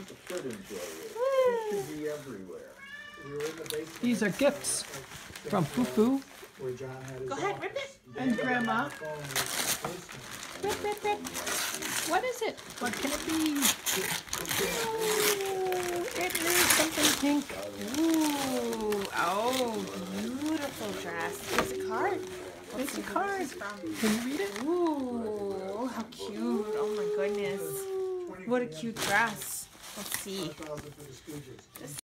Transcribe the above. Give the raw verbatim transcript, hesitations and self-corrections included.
put the foot into it. It should be everywhere. These are gifts from Fufu Go ahead, rip it. and Grandma. Rip, rip, rip. What is it? What can it be? Ooh, it is something pink. Ooh, oh, beautiful dress. Here's a card. Let's It's see a who card. this is from. Can you read it? Ooh, how cute. Oh my goodness. What a cute dress. Let's see.